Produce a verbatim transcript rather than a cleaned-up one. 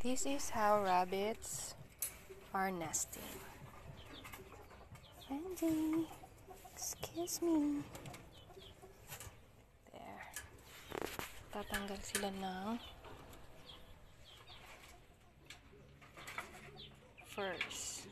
This is how rabbits are nesting. Andy, excuse me. There. Tatanggal sila ng furs.